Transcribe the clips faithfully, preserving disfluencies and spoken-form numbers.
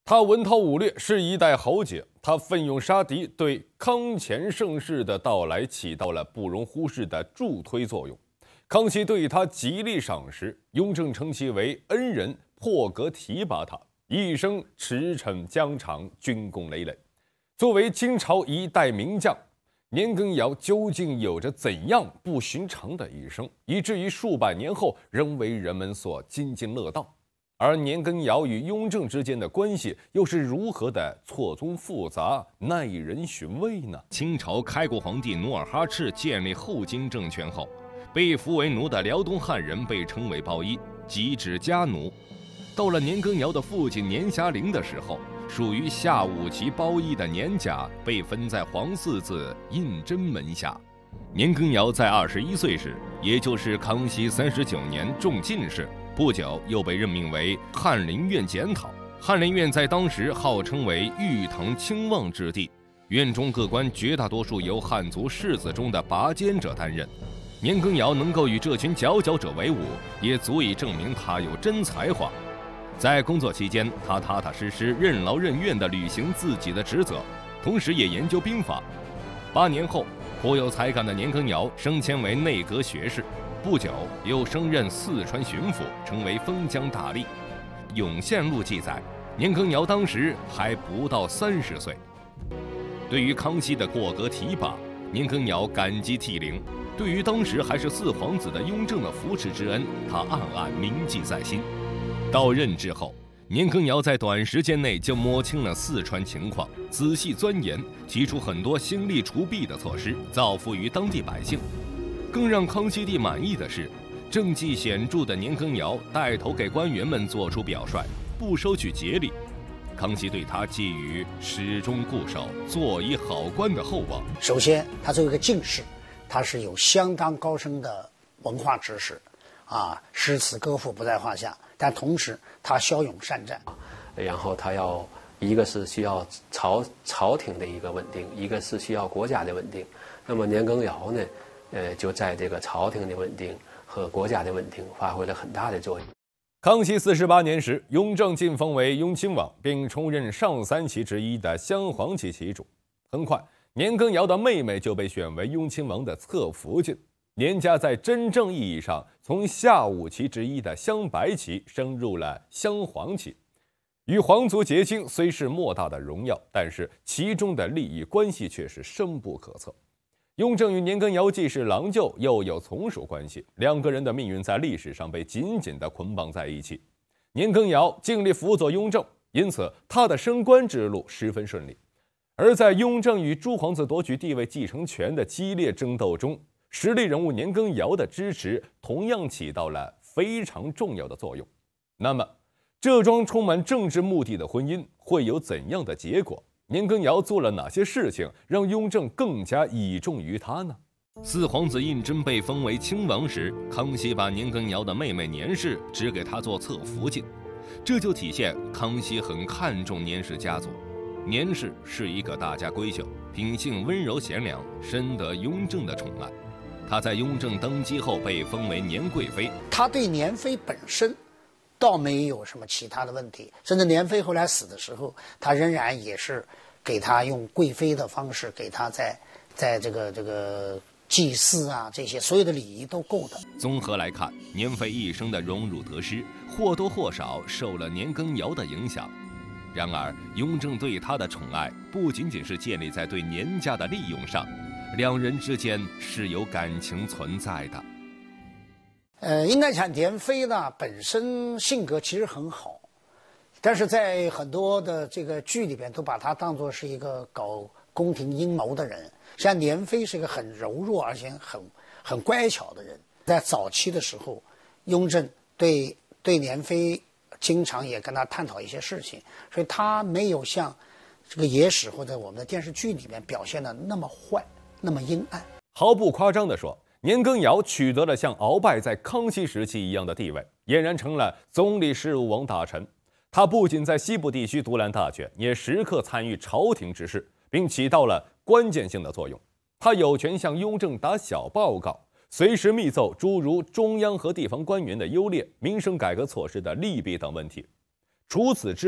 他文韬武略，是一代豪杰。他奋勇杀敌，对康乾盛世的到来起到了不容忽视的助推作用。康熙对他极力赏识，雍正称其为恩人，破格提拔他，一生驰骋疆场，军功累累。作为清朝一代名将，年羹尧究竟有着怎样不寻常的一生，以至于数百年后仍为人们所津津乐道？而年羹尧与雍正之间的关系又是如何的错综复杂、耐人寻味呢？ 清朝开国皇帝努尔哈赤建立后金政权后，被俘为奴的辽东汉人被称为包衣，即指家奴。到了年羹尧的父亲年遐龄的时候，属于下五旗包衣的年甲被分在皇四子胤禛门下。年羹尧在二十一岁时，也就是康熙三十九年中进士，不久又被任命为翰林院检讨。翰林院在当时号称为玉堂清望之地，院中各官绝大多数由汉族士子中的拔尖者担任。年羹尧能够与这群佼佼者为伍，也足以证明他有真才华。在工作期间，他踏踏实实、任劳任怨地履行自己的职责，同时也研究兵法。八年后，颇有才干的年羹尧升迁为内阁学士，不久又升任四川巡抚，成为封疆大吏。《永献录》记载，年羹尧当时还不到三十岁。对于康熙的过格提拔，年羹尧感激涕零。对于当时还是四皇子的雍正的扶持之恩，他暗暗铭记在心。到任之后，年羹尧在短时间内就摸清了四川情况，仔细钻研，提出很多兴利除弊的措施，造福于当地百姓。更让康熙帝满意的是，政绩显著的年羹尧带头给官员们做出表率，不收取节礼。康熙对他寄予始终固守、做一好官的厚望。 首先，他作为一个进士，他是有相当高深的文化知识，啊，诗词歌赋不在话下。但同时，他骁勇善战， 然后他要一个是需要朝朝廷的一个稳定，一个是需要国家的稳定。那么年羹尧呢，呃，就在这个朝廷的稳定和国家的稳定发挥了很大的作用。 康熙四十八年时，雍正晋封为雍亲王，并充任上三旗之一的镶黄旗旗主。很快，年羹尧的妹妹就被选为雍亲王的侧福晋。年家在真正意义上从下五旗之一的镶白旗升入了镶黄旗，与皇族结亲虽是莫大的荣耀，但是其中的利益关系却是深不可测。雍正与年羹尧既是郎舅，又有从属关系，两个人的命运在历史上被紧紧地捆绑在一起。年羹尧尽力辅佐雍正，因此他的升官之路十分顺利。而在雍正与诸皇子夺取帝位继承权的激烈争斗中，实力人物年羹尧的支持同样起到了非常重要的作用。那么，这桩充满政治目的的婚姻会有怎样的结果？年羹尧做了哪些事情让雍正更加倚重于他呢？ 四皇子胤禛被封为亲王时，康熙把年羹尧的妹妹年氏指给他做侧福晋，这就体现康熙很看重年氏家族。年氏是一个大家闺秀，品性温柔贤良，深得雍正的宠爱。她在雍正登基后被封为年贵妃。 他对年妃本身倒没有什么其他的问题，甚至年妃后来死的时候，他仍然也是给他用贵妃的方式给他在在这个这个祭祀啊，这些所有的礼仪都够的。 综合来看，年妃一生的荣辱得失或多或少受了年羹尧的影响。然而，雍正对她的宠爱不仅仅是建立在对年家的利用上，两人之间是有感情存在的。 呃，应该讲年妃呢本身性格其实很好，但是在很多的这个剧里边都把她当作是一个搞宫廷阴谋的人。实际上年妃是一个很柔弱而且很很乖巧的人。在早期的时候，雍正对对年妃经常也跟他探讨一些事情，所以他没有像这个野史或者我们的电视剧里面表现的那么坏，那么阴暗。 毫不夸张地说，年羹尧取得了像鳌拜在康熙时期一样的地位，俨然成了总理事务王大臣。他不仅在西部地区独揽大权，也时刻参与朝廷之事，并起到了关键性的作用。他有权向雍正打小报告，随时密奏诸如中央和地方官员的优劣、民生改革措施的利弊等问题。除此之外，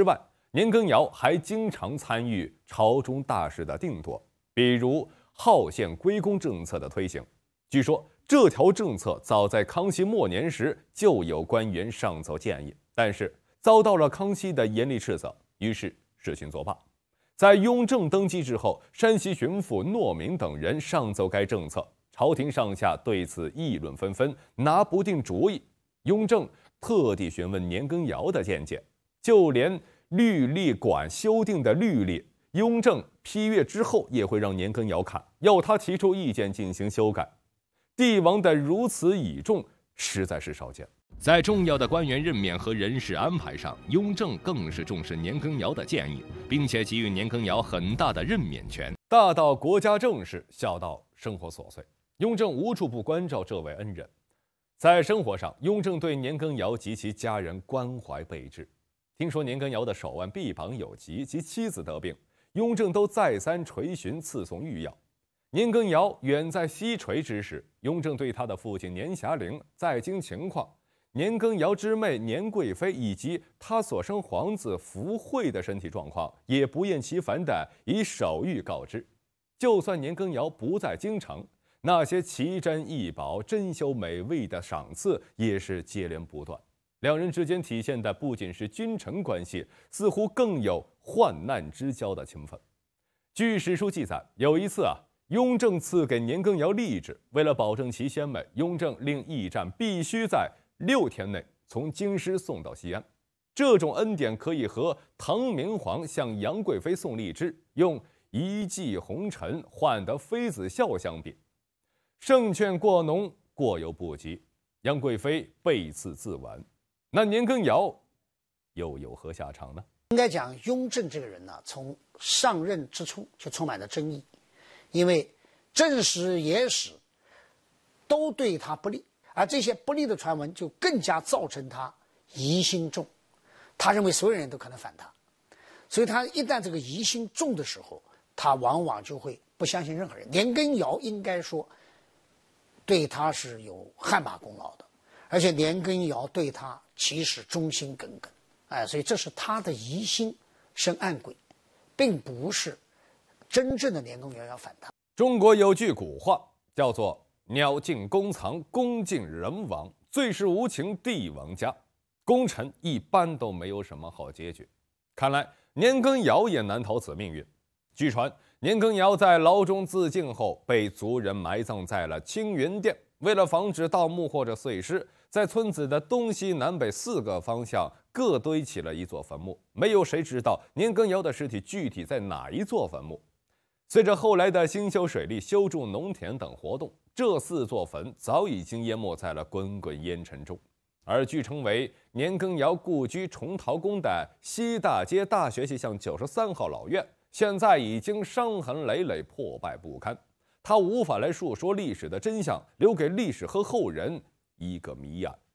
年羹尧还经常参与朝中大事的定夺，比如号县归公政策的推行。据说这条政策早在康熙末年时就有官员上奏建议，但是遭到了康熙的严厉斥责，于是事情作罢。在雍正登基之后，山西巡抚诺明等人上奏该政策，朝廷上下对此议论纷纷，拿不定主意。雍正特地询问年羹尧的见解，就连律例馆修订的律例，雍正批阅之后也会让年羹尧看，要他提出意见进行修改。帝王的如此倚重，实在是少见。 在重要的官员任免和人事安排上，雍正更是重视年羹尧的建议，并且给予年羹尧很大的任免权。 大到国家政事，小到生活琐碎，雍正无处不关照这位恩人。在生活上，雍正对年羹尧及其家人关怀备至。听说年羹尧的手腕臂膀有疾及妻子得病，雍正都再三垂询赐送御药。年羹尧远在西陲之时，雍正对他的父亲年霞龄在京情况、年羹尧之妹年贵妃以及他所生皇子福惠的身体状况，也不厌其烦地以手谕告知。就算年羹尧不在京城，那些奇珍异宝、珍馐美味的赏赐也是接连不断。两人之间体现的不仅是君臣关系，似乎更有患难之交的情分。据史书记载，有一次啊，雍正赐给年羹尧荔枝，为了保证其鲜美，雍正令驿站必须在六天内从京师送到西安。这种恩典可以和唐明皇向杨贵妃送荔枝，用一骑红尘换得妃子笑相比，胜券过浓，过犹不及。杨贵妃被赐自刎，那年羹尧又有何下场呢？ 应该讲，雍正这个人呢，从上任之初就充满了争议，因为正史、野史都对他不利，而这些不利的传闻就更加造成他疑心重。他认为所有人都可能反他，所以他一旦这个疑心重的时候，他往往就会不相信任何人。年羹尧应该说对他是有汗马功劳的，而且年羹尧对他其实忠心耿耿，哎，所以这是他的疑心生暗鬼，并不是真正的年羹尧要反他。 中国有句古话叫做“鸟尽弓藏，弓尽人亡，最是无情帝王家”，功臣一般都没有什么好结局。看来年羹尧也难逃此命运。据传，年羹尧在牢中自尽后，被族人埋葬在了清源殿。为了防止盗墓或者碎尸，在村子的东西南北四个方向各堆起了一座坟墓。没有谁知道年羹尧的尸体具体在哪一座坟墓。随着后来的兴修水利、修筑农田等活动，这四座坟早已经淹没在了滚滚烟尘中。而据称为年羹尧故居崇陶宫的西大街大学习巷九十三号老院，现在已经伤痕累累、破败不堪。他无法来述说历史的真相，留给历史和后人一个谜案。